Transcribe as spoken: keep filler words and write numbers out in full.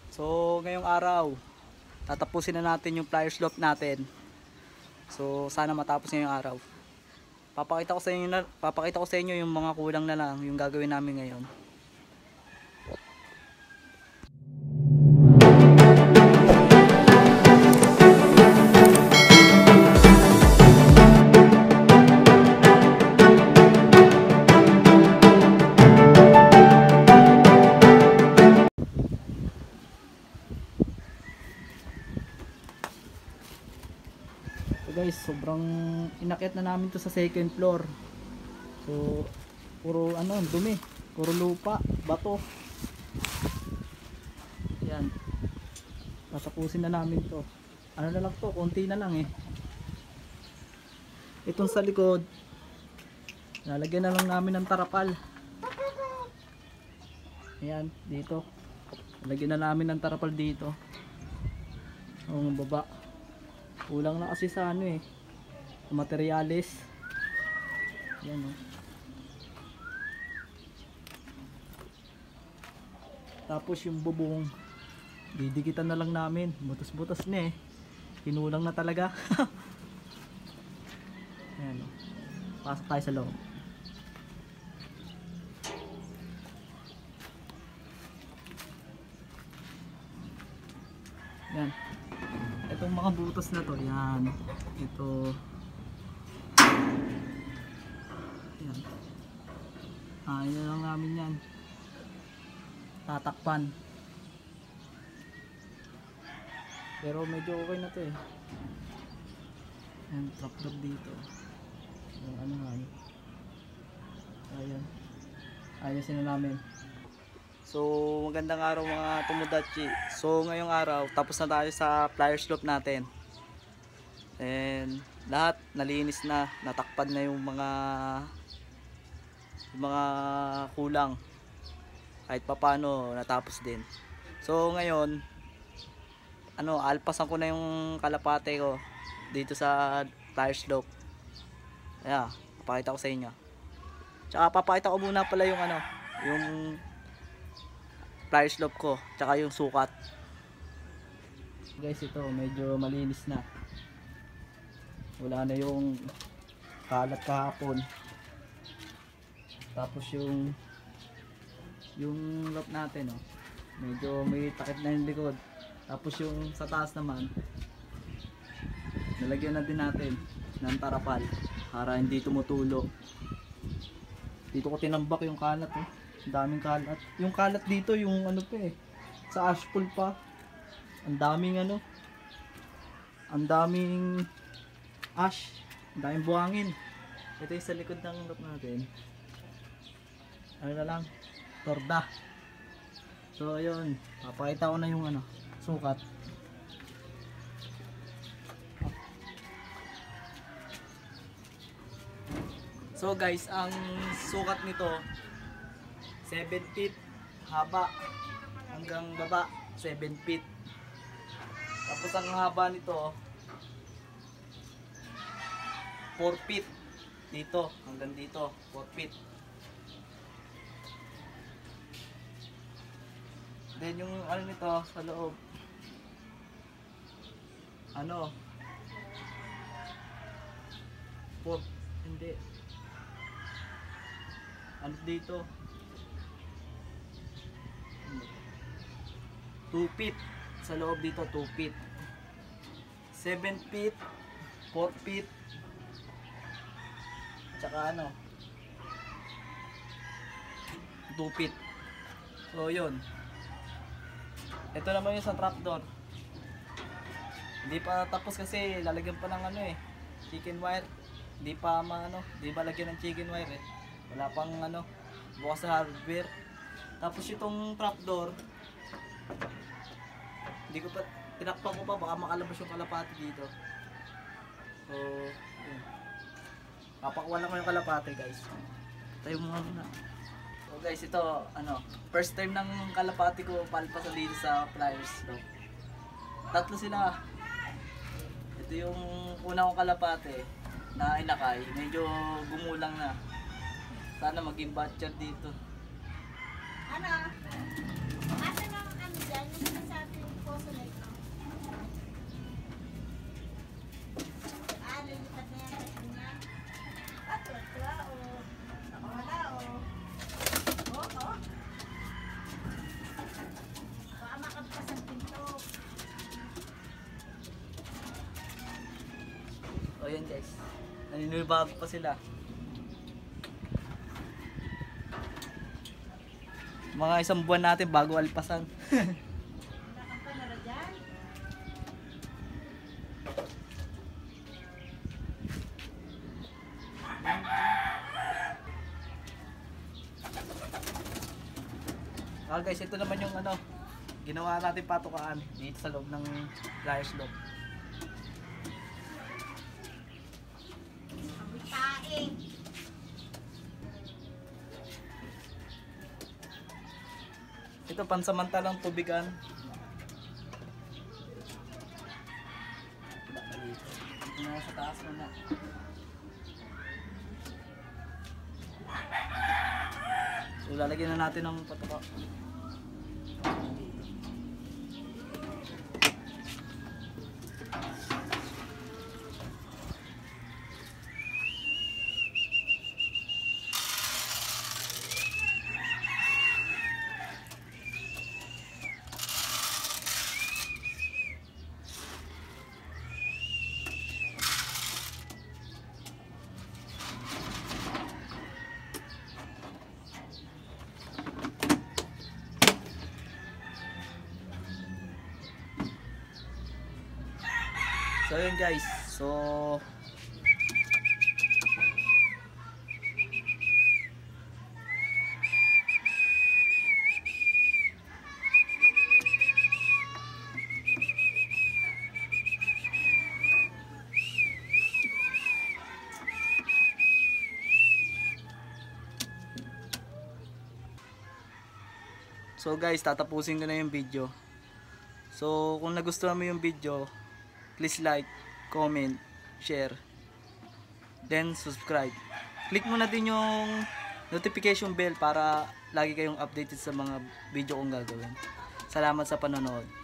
So ngayong araw, tatapusin na natin yung pliers loft natin. So sana matapos ngayong araw. Papakita ko sa inyo na, papakita ko sa inyo yung mga kulang na lang yung gagawin namin ngayon. So guys, sobrang inakyat na namin to sa second floor. So puro ano, dumi, puro lupa, bato. Yan. Tatapusin na namin to. Ano na lang to, konti na lang eh. Itong sa likod, lalagyan na lang namin ng tarapal. Ayan, dito. Lalagyan na namin ng tarapal dito. Ang baba. Kulang na kasi sa ano eh, sa materyales. Yan o. Tapos yung bubong, didikitan na lang namin. Butas-butas na eh. Kinulang na talaga. Ayan o. Pasok tayo sa loob. Yan. Itong mga butas na to, yan. Ito. Yan. Ah, yun lang namin yan. Tatakpan. Pero medyo okay na to eh. Yan, trapdoor dito. Yung ano nga eh. Ayan. Ayasin na namin. So magandang araw mga Tomodachi. So ngayong araw tapos na tayo sa pliers loft natin. And lahat nalinis na, natakpan na yung mga yung mga kulang. Kahit papano natapos din. So ngayon ano, alpasan ko na yung kalapate ko dito sa pliers loft. Ayan, papakita ko sa inyo. Tsaka papakita ko muna pala yung ano, yung pliers loft ko, tsaka yung sukat. Guys, ito medyo malinis na. Wala na yung kalat kahapon. Tapos yung yung loft natin, oh, medyo may takip na yung likod. Tapos yung sa taas naman, nalagyan na din natin ng tarapal para hindi tumutulo. Dito ko tinambak yung kalat, oh. Ang daming kalat. Yung kalat dito, yung ano pa eh, sa ashpool pa. Ang daming ano, ang daming ash, ang daming buhangin. Ito yung sa likod ng loop natin. Ano na lang, torda. So ayun, papakita ko na yung ano, sukat. So guys, ang sukat nito seven feet haba hanggang baba, seven feet. Tapos ang haba nito four feet dito hanggang dito, four feet. Then yung ano nito sa loob, ano, four, hindi, ano dito, two feet sa loob dito, two feet, seven feet, four feet, tsaka ano, two feet. So yun, ito naman yung sa trapdoor. Hindi pa tapos kasi lalagyan pa ng ano eh, chicken wire. Hindi pa maano, hindi pa lagyan ng chicken wire eh. Wala pang ano, bukas sa hardware. Tapos itong trapdoor, hindi ko pa, tinakpan ko pa, baka makalabas yung kalapati dito. So, yun. Papakuha lang ko yung kalapati guys. Tayo mo muna. So guys, ito, ano, first time ng kalapati ko palpas dito sa pliers. So, tatlo sila. Ito yung una kong kalapati na inakay, medyo gumulang na. Sana maging batcher dito. Ano? Asa na ang ano dyan? Yung sinasabi yung poso na ito. Ah, lilipat na yan kasi niya. Ah, tuwa-tuwa o. Nakawala o. Oo, oo. Baka makabkas ang pinto. O yan guys, naninibago pa sila. Mga isang buwan natin bago alpasan. Wala kang kamera dyan? Ah guys, ito naman yung ano, ginawa natin patukaan dito sa loob ng flyers loob. Amoy tae. Ito pansamantalang tubigan. Ito na sa taas muna. So lalagyan na natin ng patuka. So yun guys, so So guys, tatapusin ko na yung video. So kung nagustuhan mo yung video, please like, comment, share, then subscribe. Click mo na din yung notification bell para lagi kayong updated sa mga video kong gagawin. Salamat sa panonood.